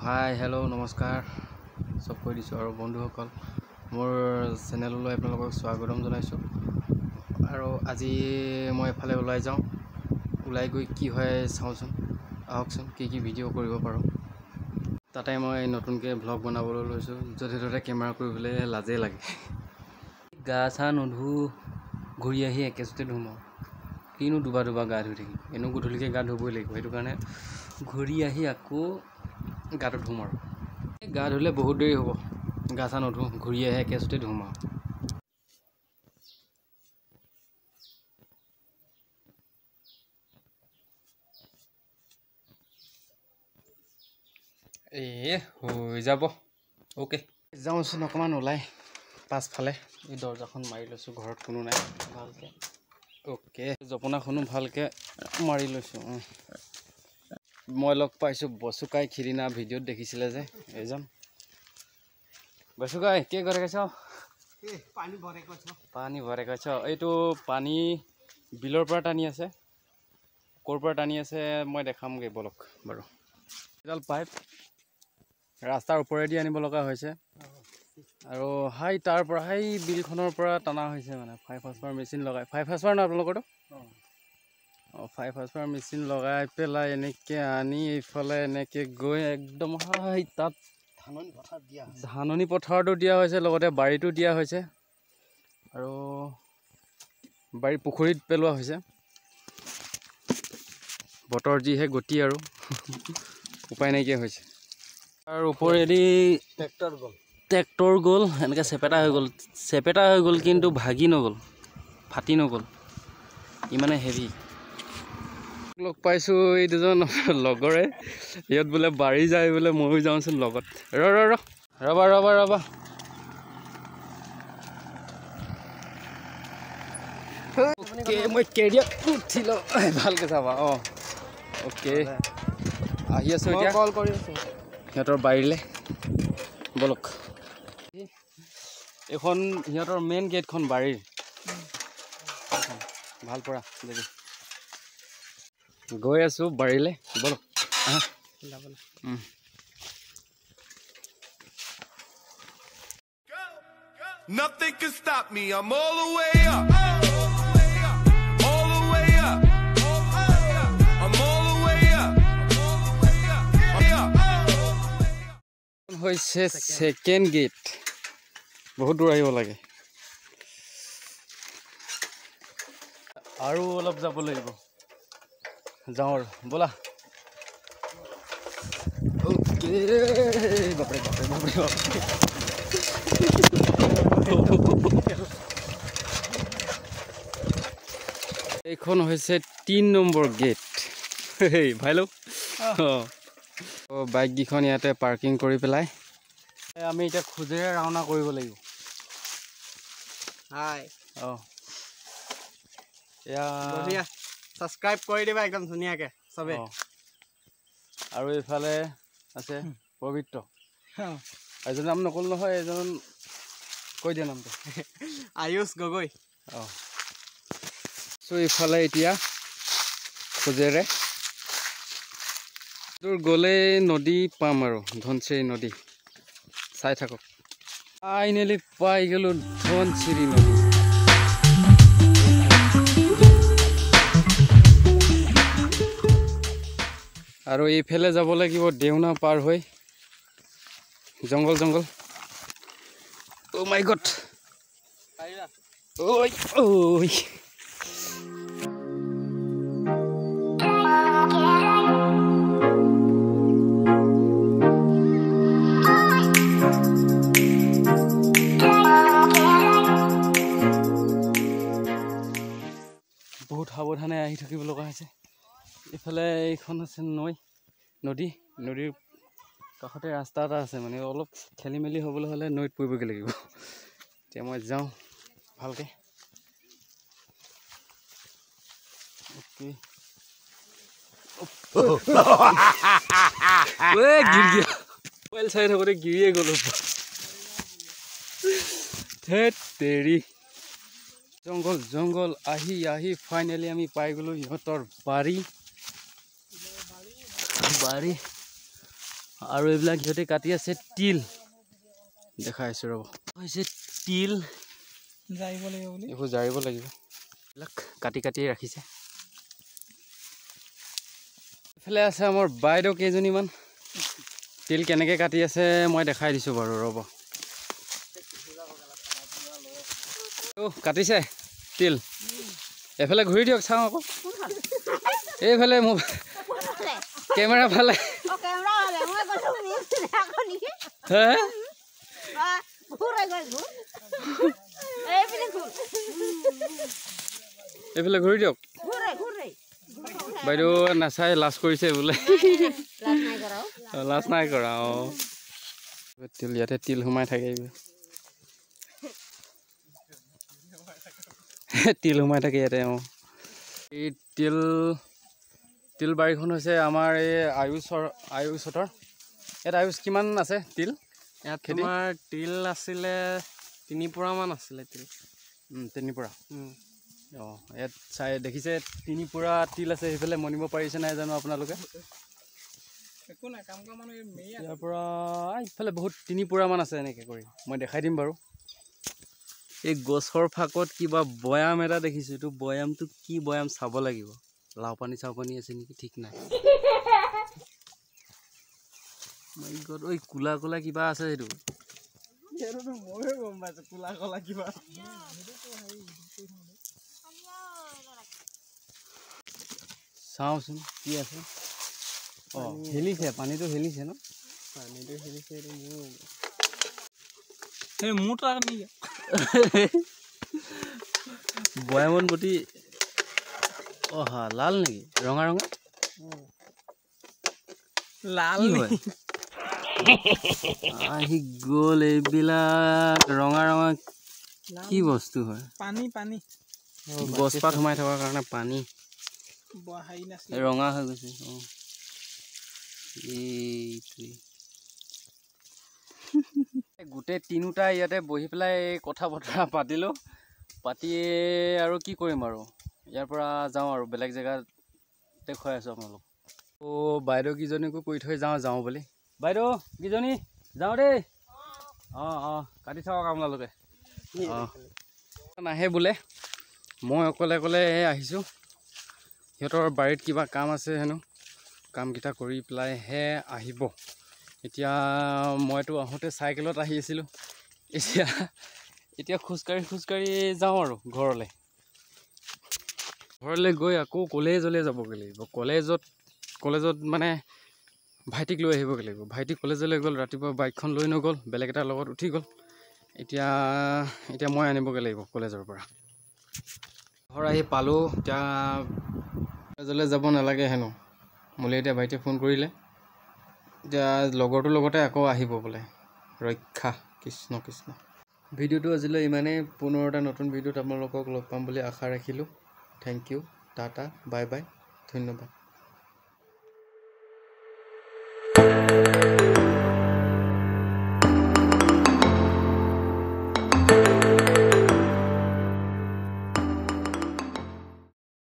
Hi hello' নমস্কাৰ চব কৈ দিছোঁ আৰু বন্ধুসকল মোৰ চেনেললৈ আপোনালোকক স্বাগতম জনাইছোঁ আৰু আজি মই এফালে ওলাই গৈ কি হয় চাওঁচোন আহকচোন কি ভিডিঅ' কৰিব পাৰোঁ তাতে মই নতুনকৈ ভ্লগ বনাবলৈ লৈছোঁ য'তে ত'তে কেমেৰা কৰিবলৈ লাজেই লাগে গা চা নুধু ঘূৰি আহি একেচোতে ধুম আৰু কিনো দুবা গা ধুই থাকিম এনেও গধূলিকৈ গা ধুবই লাগিব সেইটো কাৰণে ঘূৰি আহি আকৌ গাটো ধুম আৰু গা ধুলে বহুত দেৰি হ'ব গা চা নুধু ঘূৰি আহি একেচোতে ধুম আৰু হৈ যাব অ'কে যাওঁচোন অকণমান ওলাই পাছফালে এই দৰ্জাখন মাৰি লৈছোঁ ঘৰত কোনো নাই ভালকৈ অ'কে জপনাখনো ভালকৈ মাৰি লৈছোঁ মই লগ পাইছোঁ বচুকাই সিদিনা ভিডিঅ'ত দেখিছিলে যে এইজন বচুকাই কি কৰি কৈছ পানী ভৰাই কৈছ এইটো পানী বিলৰ পৰা টানি আছে ক'ৰ পৰা টানি আছে মই দেখামগৈ বলক বাৰু এডাল পাইপ ৰাস্তাৰ ওপৰেদি আনিব লগা হৈছে আৰু তাৰ পৰা বিলখনৰ পৰা টানা হৈছে মানে 5 হৰ্চপাৱাৰ মেচিন লগাই 5 হৰ্চপাৱাৰ ন আপোনালোকৰতো 5 হৰ্চপাৱাৰ মেচিন লগাই পেলাই এনেকৈ আনি এইফালে এনেকৈ গৈ একদম তাত ধাননি পথাৰতো দিয়া হৈছে লগতে বাৰীতো দিয়া হৈছে আৰু বাৰী পুখুৰীত পেলোৱা হৈছে বতৰ যিহে গতি আৰু উপায় নাইকিয়া হৈছে আৰু ওপৰেদি ট্ৰেক্টৰ গ'ল এনেকৈ চেপেটা হৈ গ'ল কিন্তু ভাগি নগ'ল ফাটি নগ'ল ইমানে হেভি লগ পাইছোঁ এই দুজন লগৰে ইয়াত বোলে বাৰী যায় বোলে ময়ো যাওঁচোন লগত ৰবা মই কেৰিয়াত উঠিলোঁ ভালকৈ চাবা অ'কে আহি আছোঁ এতিয়া কল কৰি আছোঁ সিহঁতৰ বাৰীলৈ বলক এইখন সিহঁতৰ মেইন গেটখন বাৰীৰ ভাল পৰা দেখি গৈ আছোঁ বাৰীলৈ বলক Nothing can stop me. I'm all the way up. All the way up. I'm all the way up. হৈছে সেকেন্ড গেট বহুত দূৰ আহিব লাগে আৰু অলপ যাব লাগিব যাওঁ আৰু ব'লা অ'কে বাপৰে এইখন হৈছে 3 নম্বৰ গেট ভাইলো বাইককেইখন ইয়াতে পাৰ্কিং কৰি পেলাই আমি এতিয়া খোজেৰে ৰাওনা কৰিব লাগিব এয়া সাবস্ক্ৰাইব কৰি দিবা একদম ধুনীয়াকৈ চবে আৰু এইফালে আছে পবিত্ৰ এজন নাম নকল নহয় এজন কৈ দিয়া নামটো আয়ুষ গগৈ চ' এইফালে এতিয়া খোজেৰে তোৰ গ'লে নদী পাম আৰু ধনচিৰি নদী চাই থাকক ফাইনেলি পাই গ'লোঁ ধনচিৰি নদী আৰু এইফালে যাব লাগিব দেওনা পাৰ হৈ জংঘল অ' মাই গড ঐ বহুত সাৱধানে আহি থাকিব লগা হৈছে এইফালে এইখন আছে নদীৰ কাষতে ৰাস্তা এটা আছে মানে অলপ খেলি মেলি হ'বলৈ হ'লে নৈত পৰিবগৈ লাগিব এতিয়া মই যাওঁ ভালকৈ মোবাইল চাই থাকোঁতে গিৰিয়ে গ'লো ধেৎ তেৰি জংঘল আহি ফাইনেলি আমি পাই গ'লোঁ সিহঁতৰ বাৰী আৰু এইবিলাক সিহঁতে কাটি আছে তিল দেখাই আছো ৰ'ব হৈছে তিল যাইব লাগিব বুলি এইবোৰ জাৰিব লাগিব এইবিলাক কাটি কাটি ৰাখিছে এইফালে আছে আমাৰ বাইদেউ কেইজনীমান তিল কেনেকৈ কাটি আছে মই দেখাই দিছোঁ বাৰু ৰ'ব কাটিছে তিল এফালে ঘূৰি দিয়ক চাওঁ আকৌ এইফালে মোক কেমেৰা ফালে এইফালে ঘূৰি দিয়ক বাইদেউ নাচাই লাজ কৰিছে বোলে লাজ নাই কৰা অঁ তিল ইয়াতে তিল সোমাই থাকে তিল সোমাই থাকে ইয়াতে অঁ এই তিল বাৰীখন হৈছে আমাৰ এই আয়ুষহঁতৰ ইয়াত আয়ুষ কিমান আছে তিল ইয়াত তোমাৰ তিল আছিলে 3 পোৰামান আছিলে তিল 3 পোৰা অঁ ইয়াত চাই দেখিছে 3 পোৰা তিল আছে সেইফালে মনিব পাৰিছে নাই জানো আপোনালোকে একো নাই কাম কৰা মানুহ ইয়াৰ পৰা ইফালে বহুত 3 পোৰামান আছে এনেকৈ কৰি মই দেখাই দিম বাৰু এই গছৰ ফাকত কিবা বয়াম এটা দেখিছোঁ এইটো বয়ামটো কি বয়াম চাব লাগিব লাও পানী চাও পানী আছে নেকি ঠিক নাই মাই গড ঐ কোলা কোলা কিবা আছে সেইটো ময়ে গম পাইছো কোলা কোলা কিবা চাওঁচোন কি আছে অঁ হেলিছে পানীটো হেলিছে ন পানীটো হেলিছে এইটো মোৰ মোৰটো আৰু নেকি বয়ামন গুটি অহা লাল নেকি ৰঙা ৰঙা লাল হয় আহি গ'ল এইবিলাক ৰঙা ৰঙা কি বস্তু হয় পানী পানী গছপাত সোমাই থকাৰ কাৰণে পানী হেৰি নাছিল ৰঙা হৈ গৈছে অঁ এইটোৱে গোটেই তিনিওটা ইয়াতে বহি পেলাই কথা বতৰা পাতিলোঁ পাতি আৰু কি কৰিম আৰু ইয়াৰ পৰা যাওঁ আৰু বেলেগ জেগাত দেখুৱাই আছোঁ আপোনালোক বাইদেউ কেইজনীকো কৈ থৈ যাওঁ বুলি বাইদেউ কেইজনী যাওঁ দেই অঁ অঁ কাটি থাকক আপোনালোকে অঁ নাহে বোলে মই অকলে অকলে আহিছোঁ সিহঁতৰ বাৰীত কিবা কাম আছে হেনো কামকেইটা কৰি পেলাইহে আহিব এতিয়া মইতো আহোঁতে চাইকেলত আহি আছিলোঁ এতিয়া খোজকাঢ়ি যাওঁ আৰু ঘৰলৈ গৈ আকৌ কলেজলৈ যাবগৈ লাগিব কলেজত মানে ভাইটিক লৈ আহিবগৈ লাগিব ভাইটি কলেজলৈ গ'ল ৰাতিপুৱা বাইকখন লৈ নগ'ল বেলেগ এটাৰ লগত উঠি গ'ল এতিয়া মই আনিবগৈ লাগিব কলেজৰ পৰা ঘৰ আহি পালোঁ এতিয়া কলেজলৈ যাব নালাগে হেনো মোলৈ এতিয়া ভাইটিয়ে ফোন কৰিলে এতিয়া লগৰটোৰ লগতে আকৌ আহিব বোলে ৰক্ষা কৃষ্ণ কৃষ্ণ ভিডিঅ'টো আজিলৈ ইমানেই পুনৰ এটা নতুন ভিডিঅ'ত আপোনালোকক লগ পাম বুলি আশা ৰাখিলোঁ thank you tata bye bye ধন্যবাদ